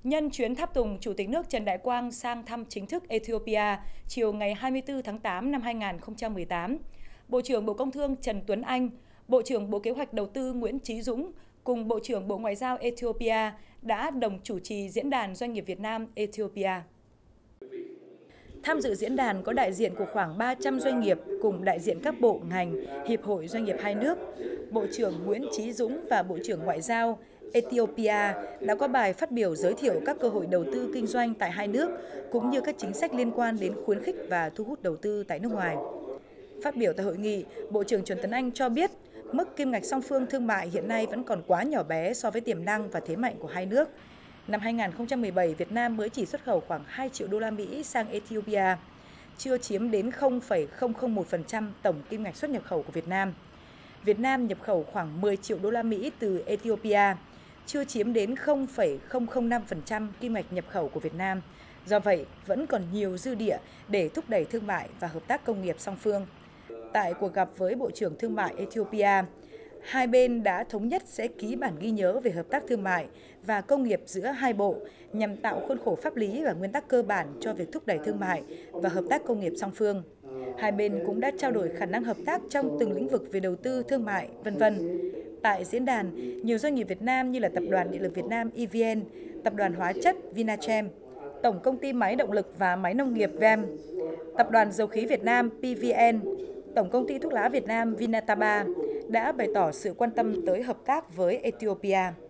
Nhân chuyến tháp tùng Chủ tịch nước Trần Đại Quang sang thăm chính thức Ethiopia chiều ngày 24 tháng 8 năm 2018, Bộ trưởng Bộ Công Thương Trần Tuấn Anh, Bộ trưởng Bộ Kế hoạch Đầu tư Nguyễn Chí Dũng cùng Bộ trưởng Bộ Ngoại giao Ethiopia đã đồng chủ trì Diễn đàn Doanh nghiệp Việt Nam Ethiopia. Tham dự diễn đàn có đại diện của khoảng 300 doanh nghiệp cùng đại diện các bộ, ngành, hiệp hội doanh nghiệp hai nước. Bộ trưởng Nguyễn Chí Dũng và Bộ trưởng Ngoại giao Ethiopia đã có bài phát biểu giới thiệu các cơ hội đầu tư kinh doanh tại hai nước, cũng như các chính sách liên quan đến khuyến khích và thu hút đầu tư tại nước ngoài. Phát biểu tại hội nghị, Bộ trưởng Trần Tuấn Anh cho biết, mức kim ngạch song phương thương mại hiện nay vẫn còn quá nhỏ bé so với tiềm năng và thế mạnh của hai nước. Năm 2017, Việt Nam mới chỉ xuất khẩu khoảng 2 triệu đô la Mỹ sang Ethiopia, chưa chiếm đến 0,001% tổng kim ngạch xuất nhập khẩu của Việt Nam. Việt Nam nhập khẩu khoảng 10 triệu đô la Mỹ từ Ethiopia, chưa chiếm đến 0,005% kim ngạch nhập khẩu của Việt Nam. Do vậy, vẫn còn nhiều dư địa để thúc đẩy thương mại và hợp tác công nghiệp song phương. Tại cuộc gặp với Bộ trưởng Thương mại Ethiopia, hai bên đã thống nhất sẽ ký bản ghi nhớ về hợp tác thương mại và công nghiệp giữa hai bộ nhằm tạo khuôn khổ pháp lý và nguyên tắc cơ bản cho việc thúc đẩy thương mại và hợp tác công nghiệp song phương. Hai bên cũng đã trao đổi khả năng hợp tác trong từng lĩnh vực về đầu tư, thương mại, v.v. Tại diễn đàn, nhiều doanh nghiệp Việt Nam như là Tập đoàn Điện lực Việt Nam EVN, Tập đoàn Hóa chất Vinachem, Tổng công ty Máy động lực và Máy nông nghiệp VEM, Tập đoàn Dầu khí Việt Nam PVN, Tổng công ty Thuốc lá Việt Nam Vinataba đã bày tỏ sự quan tâm tới hợp tác với Ethiopia.